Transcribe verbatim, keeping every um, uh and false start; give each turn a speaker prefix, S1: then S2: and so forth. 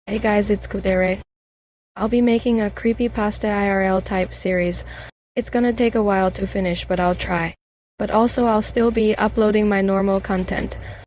S1: Hey guys, it's Kudere. I'll be making a creepypasta I R L type series. It's gonna take a while to finish, but I'll try. But also I'll still be uploading my normal content.